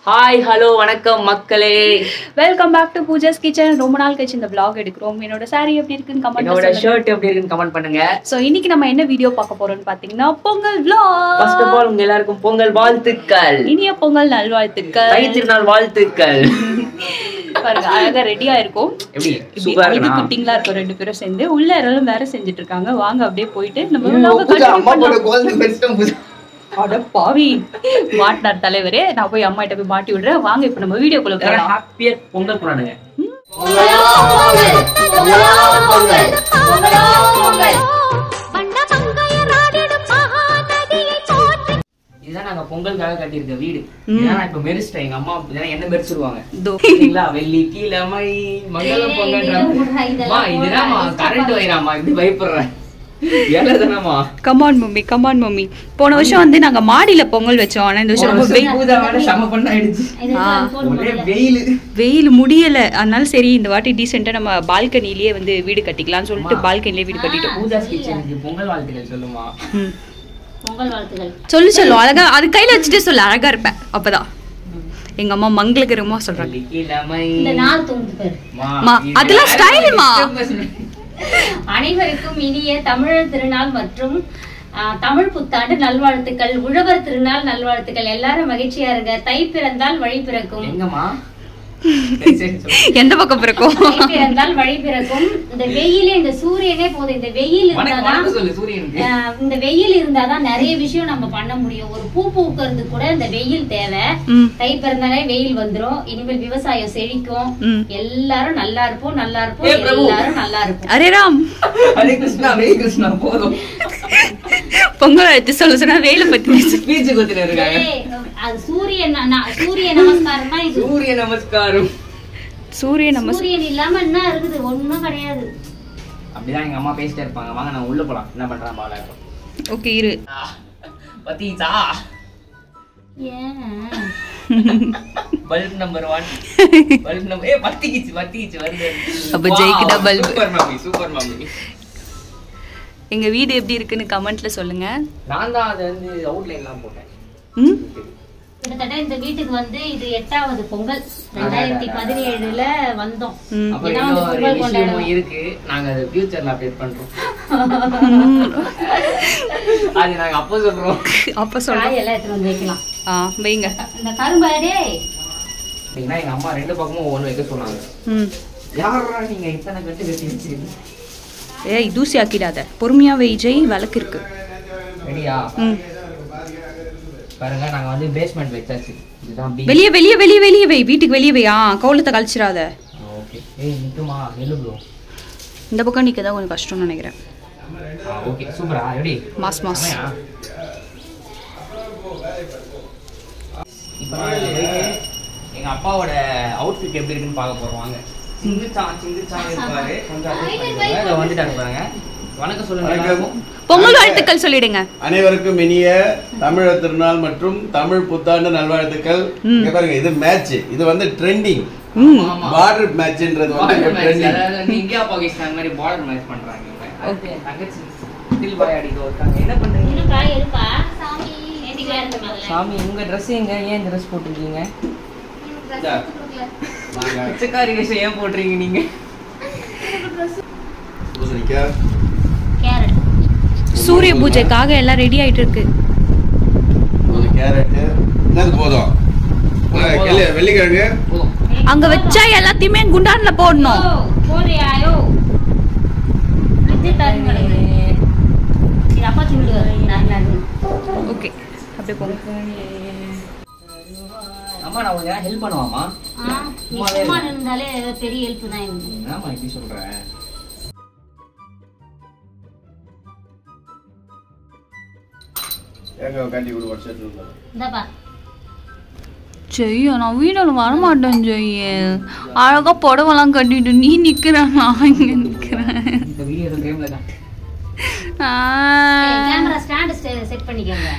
Hi hello வணக்கம் மக்களே, welcome back to Pooja's kitchen. ரொம்ப நாள் கழிச்சு இந்த vlog எடுக்கிறோம். என்னோட saree எப்படி இருக்குன்னு கமெண்ட் பண்ணுங்க. என்னோட ஷர்ட் எப்படி இருக்குன்னு கமெண்ட் பண்ணுங்க. சோ இன்னைக்கு நம்ம என்ன வீடியோ பார்க்க போறோம்னு பாத்தீங்கன்னா Pongal vlog. First of all உங்க எல்லாருக்கும் பொங்கல் வாழ்த்துக்கள், இனிய பொங்கல் நல்வாழ்த்துக்கள், தை திருநாள் வாழ்த்துக்கள். பாருங்க அழகா ரெடியா இருக்கும். எப்படி சூப்பரா இது இருக்கு. குட்டிங்களா இருக்கும் ரெண்டு பேரும் சேர்ந்து. உள்ள எல்லாம் வேற செஞ்சுட்டு இருக்காங்க. வாங்க அப்படியே போயிட்டு நம்ம அம்மா போட கோல்டு பெஸ்ட் பூஜா. அட பாவி, மாட்டினார் தலைவரே. நான் போய் அம்மா கிட்ட போய் மாட்டி விடுறேன். வாங்க இப்ப நம்ம வீடியோக்குள்ள போலாம். ஹாப்பியா பொங்கல் கொண்டாடுங்க. இதுதான் நாங்க பொங்கலுக்காக கட்டியிருக்க வீடு. இதான் இப்ப மெரிச்சிட்டேன். எங்க அம்மா என்ன மெரிச்சிருவாங்க சரிங்களா? வெள்ளி கிழமை மங்களம் பொங்கல்ன்றா இதுதான் கரண்ட் வைராமா இப்படி பயப்படுறேன். Come on mummy, come on mummy. போன வருஷம் வந்து நாங்க மாடியில பொங்கல் வச்சோம். ஆனா இந்த வருஷம் வெயில் முடியல. அதனால சரி இந்த வாட்டி டீசெண்டா நம்ம பால்கனிலேயே வந்து வீடு கட்டிக்கலாம்னு சொல்லிட்டு பால்கனிலேயே வீடு கட்டிட்டோம். பொங்கல் வாழ்த்துக்கள் சொல்லுமா. பொங்கல் வாழ்த்துக்கள் சொல்லு அழகா அது கையில வச்சுட்டு சொல்லு, அழகா இருப்பேன். அப்பதான் எங்க அம்மா மங்களகரமா சொல்றாங்க. இந்த நாள் தூண்டு பேர் அதெல்லாம் ஸ்டைலுமா. அனைவருக்கும் இனிய தமிழர் திருநாள் மற்றும் தமிழ் புத்தாண்டு நல்வாழ்த்துக்கள், உழவர் திருநாள் நல்வாழ்த்துக்கள். எல்லாரும் மகிழ்ச்சியா இருங்க. தை பிறந்தால் வழி பிறக்கும். எந்த பக்கம் பிறக்கும்? தை பிறந்தால் வழி பிறக்கும். இந்த வெயிலே, இந்த சூரியனே போதும். இந்த வெயில் இருந்தாதான் இந்த வெயில் இருந்தாதான் நிறைய விஷயம் நம்ம பண்ண முடியும். ஒரு பூ பூக்கிறது கூட இந்த வெயில் தேவை. தை பிறந்தாலே வெயில் வந்துரும். இனிமேல் விவசாயம் செழிக்கும். எல்லாரும் நல்லா இருப்போம், நல்லா இருப்போம், எல்லாரும் நல்லா இருப்போம். அரே ராம், ஹரே கிருஷ்ணா, ஹரே கிருஷ்ணா. போதும் பொங்கல் எடுத்து சொல்ல சொன்னா வேலை பத்தி ஸ்பீச் கொடுத்துட்டு இருக்காங்க. அது சூரிய நமஸ்காரம் தான் இது. சூரிய நமஸ்காரம். சூரியன் இல்லாம என்ன இருக்குது? ஒண்ணும் கிடையாது. அப்படிதான் எங்க அம்மா பேசிட்டே இருப்பாங்க. வாங்க நான் உள்ள போலாம். என்ன பண்றான் பால. ஓகே இரு. பத்திச்சா ஏன் பல்ப் நம்பர் 1 பல்ப் நம்பர் பத்திக்கிச்சு வருது. அப்ப ஜெயிக்குடா பல்ப். சூப்பர் மாமி. எங்க வீடு எப்படி இருக்குன்னு கமெண்ட்ல சொல்லுங்க. நான் தான் அது வந்து அவுட்லைன்லாம் போட்டேன். கிட்டத்தட்ட இந்த வீட்டுக்கு வந்து இது 8வது பொங்கல். 2017ல வந்தோம். இருக்கு. நாங்க அது ஃபியூச்சர்ல அப்டேட் பண்றோம். அது நாங்க அப்ப சொல்றோம். எல்லாம் எடுத்து வந்து வைக்கலாம். வைங்க. இந்த கரும்பாடே எங்க அம்மா ரெண்டு பக்கமும் ஒவ்வொன்று வைக்க சொன்னாங்க. யாரா நீங்க இத்தனை கட்டி வச்சிருக்கீங்க? ஏய் தூசி ஆக்கிடாத, பொறுமையா வை ஜெய். விளக்கு இருக்கு. ரெடியா? பாருங்க நாங்க வந்து பேஸ்மெண்ட் வெச்சாச்சு. இதுதான் பி. வெளிய வை, வீட்டுக்கு வெளிய வை. கவுலத்தை கழிச்சிராத. ஓகே. ஏய் நிக்குமா? நில்லு ப்ரோ. இந்த பக்கம் நிக்கதா கொஞ்சம் கஷ்டம்னு நினைக்கிறேன். ஓகே சூப்பரா. ரெடி? மாஸ் இப்போ எங்க அப்பாவோட அவுட்ஃபிட் எப்படி இருக்குன்னு பார்க்க போறோம். வாங்க. சிங்கிச்சான் இருப்பாரு. கொஞ்சம் வந்துட்டாரு பாருங்க. வணக்கம் சொல்லுங்க. பொங்கல் வாழ்த்துக்கள் சொல்லிடுங்க. அனைவருக்கும் இனிய தமிழர் திருநாள் மற்றும் தமிழ் புத்தாண்டு நல்வாழ்த்துக்கள். இங்க பாருங்க, இது மேட்ச். இது வந்து ட்ரெண்டிங். பார்டர் மேட்ச்ன்றது வந்து ட்ரெண்டிங். அதாவது இந்தியா பாகிஸ்தான் மாதிரி பார்டர் மேட்ச் பண்றாங்க. ஓகே. தங்கச்சி ஸ்டில் பாய் அடிக்க வந்தாங்க. என்ன பண்றீங்க? இன்னும் காய் எடுப்பா. சாமி ஏந்திக்கல இருந்த முதல்ல. சாமி உங்க Dress எங்க? ஏன் Dress போட்டுருக்கீங்க? பிச்சைக்காரி விஷயம் ஏன் போடுறீங்க நீங்க? கேரட். சூரிய பூஜைக்காக எல்லாம் ரெடி ஆயிட்டு இருக்கு. கேரட் என்னது போதும். வெள்ளிக்கிழங்கு அங்க வச்சா எல்லாத்தையுமே குண்டான்ல போடணும். போறியாயோ? இது தருங்களே. இது அப்பா திண்டு நான். ஓகே அப்படியே போங்க. அம்மா நான் உங்களுக்கு ஹெல்ப் பண்ணுவாமா? நீ சும்மா இருந்தாலே பெரிய ஹெல்ப் தான் எனக்கு. ஆமா இப்படி சொல்றேன். ஏங்க கட்டி விடு வாட்ஸ்அப்ல இருந்து. இந்தப்பா. ஜெய் நான் வீடியோல வர மாட்டேன் ஜெய். அழகா புடவெல்லாம் கட்டிட்டு நீ நிக்கிற, நான் இங்க நிக்கிறேன். இந்த வீடியோ கேம்ல தான். கேமரா ஸ்டாண்ட் செட் பண்ணிக்கங்க.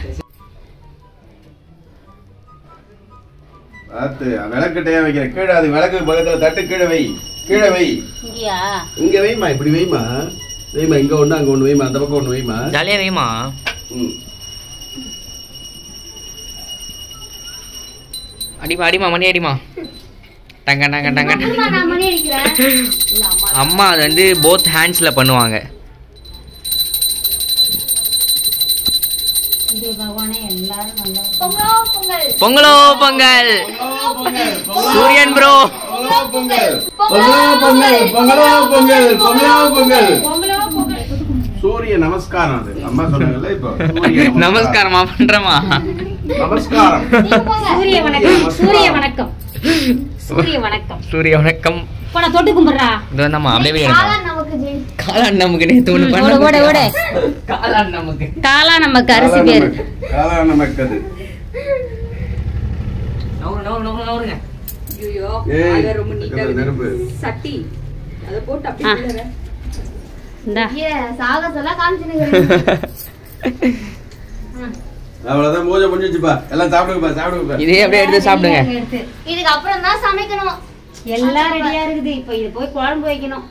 ஆத்து விளக்கட்டையா வைக்கிற கீழே. அது விளக்கு பக்கத்துல தட்டு கீழே வை. இங்கயா? இங்க வைமா, இப்படி வைமா. இங்க ஒண்ணு அங்க ஒண்ணு வைமா. அந்த பக்கம் ஒண்ணு வைமா. ஜாலியா வைமா. அடிமா அடிமா மணி அடிமா. டங்க டங்க டங்க. நான் மணி அடிக்கிறேன். அம்மா அது வந்து போத் ஹேண்ட்ஸ்ல பண்ணுவாங்க. பகவானே எல்லாரும் நல்லா பொங்கல் பொங்கலோ பொங்கல். சூரியன் ப்ரோ பொங்கல் பொங்கல் பொங்கலோ பொங்கல் பொங்கலோ பொங்கல். சூரிய நமஸ்காரம். அது அம்மா சொன்னாங்கல்ல இப்போ நமஸ்காரமா பண்றமா? நமஸ்காரம். சூரிய வணக்கம் சூரிய வணக்கம் சூரிய வணக்கம் சூரிய வணக்கம். போடா தொட்டு கும்பிடுறா. இது நம்ம அப்படியே காளான் நமக்கு நேத்து ஒண்ணு ஓட ஓட ஓட. காளான் நமக்கு காளான் நமக்கு அரிசி பேர். காளான் நமக்கு அது. நவுருங்க. ஐயோ ஏய், அத ரொம்ப நீட்டா நெருப்பு. சட்டி அத போட்டு அப்படியே உள்ளற. இந்தா சாகசெல்லாம் காமிச்சுனுங்க. அவ்வளவுதான் பூஜை முடிஞ்சிச்சுப்பா. எல்லாம் சாப்பிடுங்கப்பா சாப்பிடுங்கப்பா. இதே அப்படியே எடுத்து சாப்பிடுங்க. இதுக்கு அப்புறம் தான் சமைக்கணும். எல்லாம் ரெடியா இருக்குது. இப்போ இது போய் குழம்பு வைக்கணும்.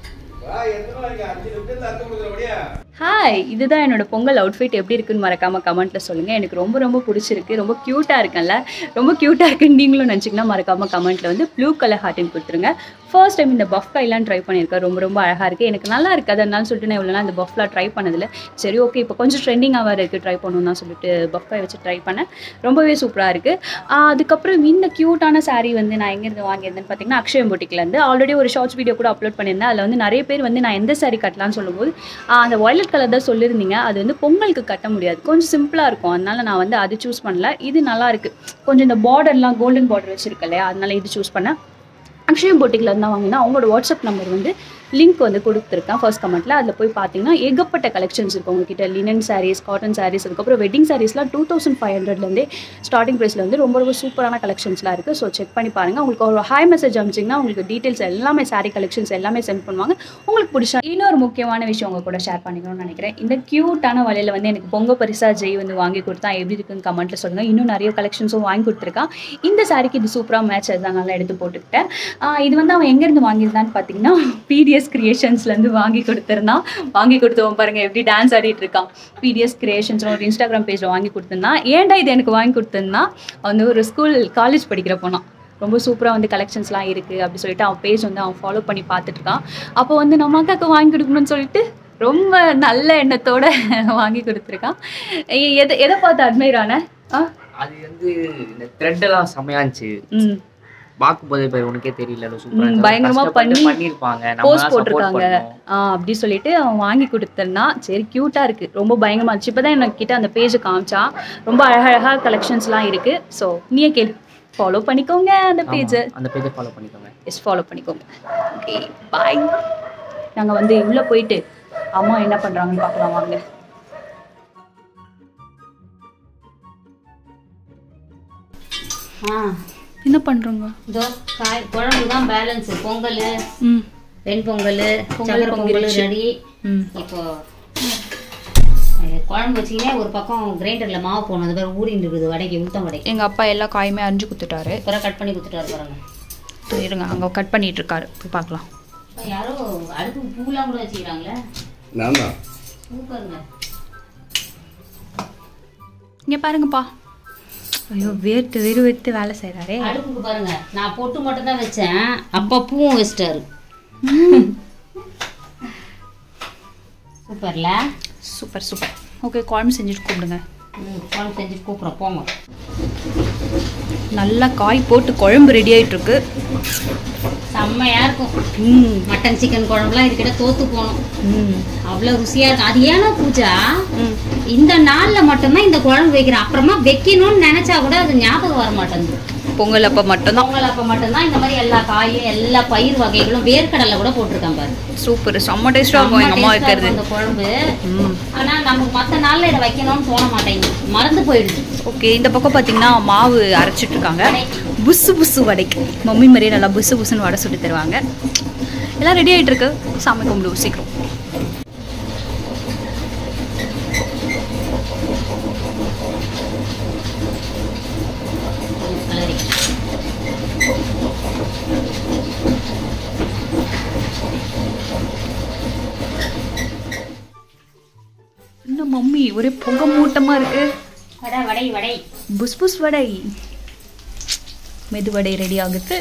ஹாய், இதுதான் என்னோட பொங்கல் அவுட்ஃபிட். எப்படி இருக்குன்னு மறக்காம கமெண்ட்ல சொல்லுங்க. எனக்கு ரொம்ப ரொம்ப பிடிச்சிருக்கு. ரொம்ப க்யூட்டா இருக்குல்ல? ரொம்ப க்யூட்டா இருக்குன்னு நீங்களும் நினச்சிங்கன்னா மறக்காம கமெண்ட்ல வந்து ப்ளூ கலர் ஹார்ட்டின் கொடுத்துருங்க. ஃபர்ஸ்ட் டைம் இந்த பஃப் கைலாம் ட்ரை பண்ணியிருக்கேன். ரொம்ப ரொம்ப அழகாக இருக்குது. எனக்கு நல்லா இருக்குது. அதனால சொல்லிட்டு நான் இவ்வளோ நாள் இந்த பஃப்லாம் ட்ரை பண்ணதில்லை. சரி ஓகே, இப்போ கொஞ்சம் ட்ரெண்டிங்காக வேறு இருக்குது, ட்ரை பண்ணணும்னா சொல்லிட்டு பஃப் கை வச்சு ட்ரை பண்ணேன். ரொம்பவே சூப்பராக இருக்குது. அதுக்கப்புறம் இந்த க்யூட்டான சாரீ வந்து நான் எங்கேருந்து வாங்கியிருந்தேன்னு பார்த்தீங்கன்னா அக்ஷயம் பொட்டிக்லேருந்து. ஆல்ரெடி ஒரு ஷார்ட்ஸ் வீடியோ கூட அப்லோட் பண்ணியிருந்தேன். அதில் வந்து நிறைய பேர் வந்து நான் எந்த சாரீ கட்டலான்னு சொல்லும்போது அந்த வயலட் கலர் தான் சொல்லியிருந்தீங்க. அது வந்து பொங்கலுக்கு கட்ட முடியாது, கொஞ்சம் சிம்பிளாக இருக்கும். அதனால நான் வந்து அது சூஸ் பண்ணல. இது நல்லாயிருக்கு. கொஞ்சம் இந்த பார்டர்லாம் கோல்டன் பார்டர் வச்சுருக்கு இல்லையா, அதனால இது சூஸ் பண்ணேன். அக்ஷயம் பொட்டிக்கில் இருந்தால் வாங்கினா அவங்களோட வாட்ஸ்அப் நம்பர் வந்து லிங்க் வந்து கொடுத்துருக்கேன் ஃபர்ஸ்ட் கமெண்ட்டில். அதில் போய் பார்த்தீங்கன்னா ஏகப்பட்ட கலெக்ஷன்ஸ் இருக்கும் உங்ககிட்ட. லினன் சாரீஸ், காட்டன் சாரீஸ், அதுக்கப்புறம் வெட்டிங் சாரீஸ்லாம் 2500 ஸ்டார்டிங் ப்ரைஸில் வந்து ரொம்ப ரொம்ப சூப்பரான கலெக்ஷன்ஸ்லாம் இருக்குது. ஸோ செக் பண்ணி பாருங்கள். உங்களுக்கு ஒரு ஹாய் மெசேஜ் அனுப்பிச்சிங்கன்னா உங்களுக்கு டீட்டெயில்ஸ் எல்லாமே, சாரீ கலெக்ஷன்ஸ் எல்லாமே சென்ட் பண்ணுவாங்க. உங்களுக்கு பிடிச்சா இன்னொரு முக்கியமான விஷயம் உங்கள் கூட ஷேர் பண்ணிக்கணும்னு நினைக்கிறேன். இந்த க்யூட்டான வலையில் வந்து எனக்கு பொங்க பரிசா ஜெய் வந்து வாங்கி கொடுத்தா எப்படி இருக்குன்னு கமெண்ட்டில் சொல்லுங்கள். இன்னும் நிறைய கலெக்ஷன்ஸும் வாங்கி கொடுத்துருக்கான். இந்த சாரீக்கு இது சூப்பராக மேட்ச் தான், நல்லா எடுத்து போட்டுக்கிட்டேன். இது வந்து அவன் எங்கேருந்து வாங்கியிருந்தான்னு பார்த்தீங்கன்னா பிடிஎஸ் கிரியேஷன்ஸ்லேருந்து வாங்கி கொடுத்துருந்தான். வாங்கி கொடுத்தவன் பாருங்கள் எப்படி டான்ஸ் ஆடிட்டு இருக்கான். பிடிஎஸ் கிரியேஷன்ஸ் ஒரு இன்ஸ்டாகிராம் பேஜில் வாங்கி கொடுத்துருந்தான். ஏன்டா இது எனக்கு வாங்கி கொடுத்துருந்தான், வந்து ஒரு காலேஜ் படிக்கிற போனான். ரொம்ப சூப்பராக வந்து கலெக்ஷன்ஸ்லாம் இருக்குது அப்படி சொல்லிட்டு அவன் பேஜ் வந்து அவன் ஃபாலோ பண்ணி பார்த்துட்டு இருக்கான். அப்போ வந்து நம்ம அக்காவுக்கு வாங்கி கொடுக்கணும்னு சொல்லிட்டு ரொம்ப நல்ல எண்ணத்தோட வாங்கி கொடுத்துருக்கான். எதை பார்த்து அட்மைர் ஆன? அது வந்து இந்த த்ரெட் எல்லாம் செமையாச்சு. பாக்கும்போதே பேர் உனக்கே தெரியல, பயங்கரமா பண்ணிருப்பாங்க, போஸ்ட் போட்டிருக்காங்க அப்படி சொல்லிட்டு அவன் வாங்கி கொடுத்தனா. சரி கியூட்டா இருக்கு, ரொம்ப பயங்கரமா இருந்துச்சு. இப்பதான் எனக்கு கிட்ட அந்த பேஜ் காமிச்சா. ரொம்ப அழகழகா கலெக்ஷன்ஸ்லாம் இருக்கு. ஸோ நீயே கேளு, ஃபாலோ பண்ணிக்கோங்க அந்த பேஜை. ஃபாலோ பண்ணிக்கோங்க. எஸ், ஃபாலோ பண்ணிக்கோங்க. Okay bye. நாங்க வந்து உள்ள போயிட்டு அம்மா என்ன பண்றாங்கன்னு பார்க்கலாம் வாங்க. என்ன பண்றோங்க? இதோ காய் குழம்பு தான் பேலன்ஸ். பொங்கல், வெண்பொங்கல், சக்கரை பொங்கல் ரெடி. இப்போ குழம்பு வச்சிங்கன்னா ஒரு பக்கம் கிரைண்டர்ல மாவு போனது பேர் ஊறிட்டு இருக்குது. வடைக்கு உளுத்தம் வடை. எங்க அப்பா எல்லா காயுமே அரிஞ்சு கொடுத்துட்டாரு. அப்புறம் கட் பண்ணி கொடுத்துட்டாரு பாருங்க. இருங்க, அங்க கட் பண்ணிட்டு இருக்காரு, போய் பார்க்கலாம். யாரோ அடுப்பு பூலாம் கூட வச்சுக்கிறாங்களே. நான் தான். சூப்பருங்க. இங்க பாருங்கப்பா. ஐயோ, வேர்த்து வேலை செய்யறாரே. அடுப்புக்கு பாருங்க, நான் பொட்டு மட்டும் தான் வச்சேன், அப்பா பூவும் வச்சிட்டாரு. சூப்பர்ல. Super super. ஓகே, குழம்பு செஞ்சுட்டு கூப்பிடுங்க. குழம்பு செஞ்சுட்டு கூப்பிட்றோம் போங்க. நல்லா காய் போட்டு குழம்பு ரெடி ஆயிட்டு இருக்கு. செம்மையா இருக்கும். மட்டன் சிக்கன் குழம்புலாம் இதுக்கிட்ட தோத்து போனோம். அவ்வளவு ருசியா இருக்கும். அது ஏன்னா பூஜா இந்த நாள்ல மட்டும்தான் இந்த குழம்பு வைக்கிறேன். அப்புறமா வைக்கணும்னு நினைச்சா கூட அது ஞாபகம் வர மாட்டேங்குது. பொங்கல் அப்ப மட்டும்தான். பொங்கல் அப்ப மட்டும்தான் இந்த மாதிரி எல்லா காயும் எல்லா பயிர் வகைகளும் வேர்க்கடலை கூட போட்டிருக்கேன் பாரு. சூப்பர், செம்ம டேஸ்டா இருக்கும் எங்க அம்மா வைக்கிறது இந்த குழம்பு. ஆனா நமக்கு மத்த நாள்ல இதை வைக்கணும்னு தோண மாட்டேங்குது, மறந்து போயிடுது. ஓகே, இந்த பக்கம் பாத்தீங்கன்னா மாவு அரைச்சிட்டு இருக்காங்க. புசு புசு வடைக்கு மம்மி மாதிரியே நல்லா புசு புசுன்னு வடை சுட்டு தருவாங்க. எல்லாம் ரெடி ஆயிட்டு இருக்கு. சாமி கும்பிடுவோம் சீக்கிரம். என்ன மம்மி ஒரே புகை மூட்டமா இருக்கு. வடை வடை வடை புஸ் புஸ் வடை. மெதுவடை ரெடி ஆகுது.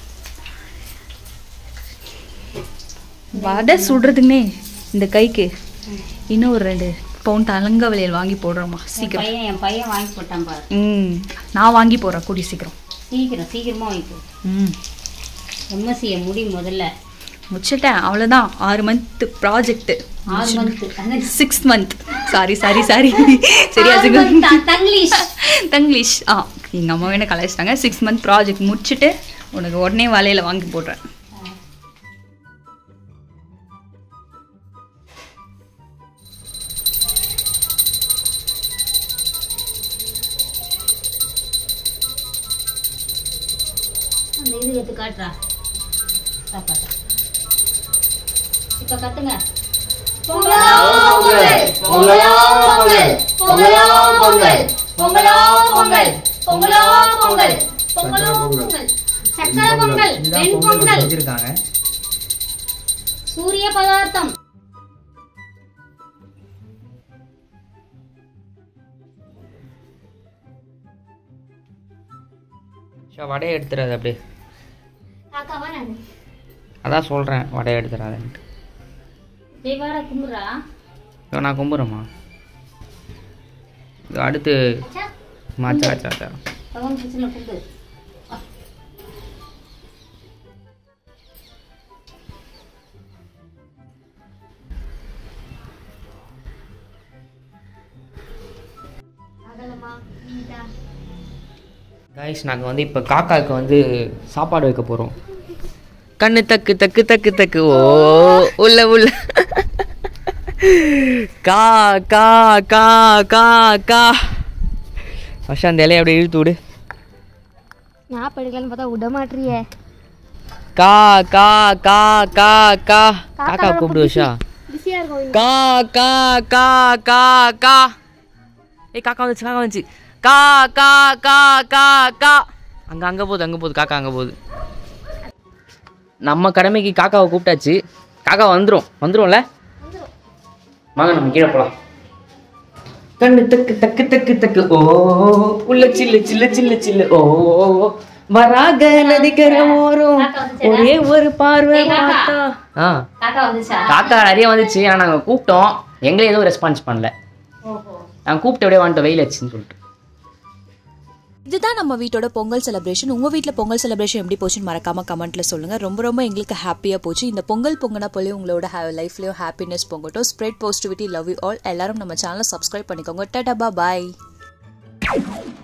வடை சுடுறதுன்னே இந்த கைக்கு இன்னும் ஒரு 2 பவுன் தலங்க வளையல் வாங்கி போடுறோமா சீக்கிரம். என் பையன் வாங்கி போட்டான் பாரு. நான் வாங்கி போறேன் கூடி சீக்கிரம். சீக்கிரமா வாங்கி போ. எம்எஸ்சியை முடி முதல்ல. முடிச்சிட்டேன், அவ்வளோதான். 6 மந்த் ப்ராஜெக்ட். 6 மந்த். சாரி சரியா தங்கிலீஷ். எங்கள் அம்மா வேணா கலாய்ச்சிட்டாங்க. 6 மந்த் ப்ராஜெக்ட் முடிச்சுட்டு உனக்கு உடனே வலையில் வாங்கி போடுறேன். இது எடுத்து காட்டுறா. சாப்பாடு இப்ப கத்துங்க. சக்கரை பொங்கல், வெண்பொங்கல், சூரிய பதார்த்தம். வடையை எடுத்துறாது அப்படியே. அதான் சொல்றேன், வடையை எடுத்துறாதுன்ட்டு. நான் கும்புறேம்மா. அடுத்து மாச்சா கைஸ், நாங்கள் வந்து இப்போ காக்காவுக்கு வந்து சாப்பாடு வைக்க போகிறோம். கண்ணு தக்கு தக்கு தக்கு தக்கு ஓ உள்ள உள்ள கா கா கா கா கா. வருஷம் அந்த இலையை அப்படியே இழுத்து விடு. நான் படிக்கலான்னு பார்த்தா விட மாட்டியே. கா கா கா கா கா. காக்கா கூப்பிடு வருஷா. கா கா கா கா கா. ஏய் காக்கா வந்துச்சு. கா கா கா கா கா. அங்கே போகுது காக்கா அங்கே போகுது. நம்ம கடமைக்கு காக்காவை கூப்பிட்டாச்சு. காக்கா வந்துரும்ல. வாங்க நம்ம கீழே போகலாம். கண்ணு தக்கு தக்கு தக்கு தக்கு ஓ உள்ள சில்லு சில்லு சில்லு சில்லு ஓ வராக நதிக்கரை ஓரம் ஒரே ஒரு பார்வை பார்த்தா. காக்கா நிறைய வந்துச்சு. ஆனால் நாங்கள் கூப்பிட்டோம், எங்களே எதுவும் ரெஸ்பான்ஸ் பண்ணல. நாங்கள் கூப்பிட்டு அப்படியே வந்துட்டோம், வெயில் ஆச்சுன்னு சொல்லிட்டு. இதுதான் நம்ம வீட்டோட பொங்கல் செலிப்ரேஷன். உங்கள் வீட்டில் பொங்கல் செலிப்ரேஷன் எப்படி போச்சுன்னு மறக்காமல் கமெண்ட்டில் சொல்லுங்கள். ரொம்ப எங்களுக்கு ஹாப்பியாக போச்சு. இந்த பொங்கல் பொங்கினா போலே உங்களோட லைஃப்லேயும் ஹாப்பினஸ் பொங்கட்டும். Spread positivity, love you all. எல்லாரும் நம்ம சேனலை சப்ஸ்கிரைப் பண்ணிக்கோங்க. டாடா பாய்.